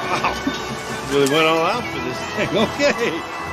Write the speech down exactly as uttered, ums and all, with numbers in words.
Wow. Really went all out for this thing. Okay.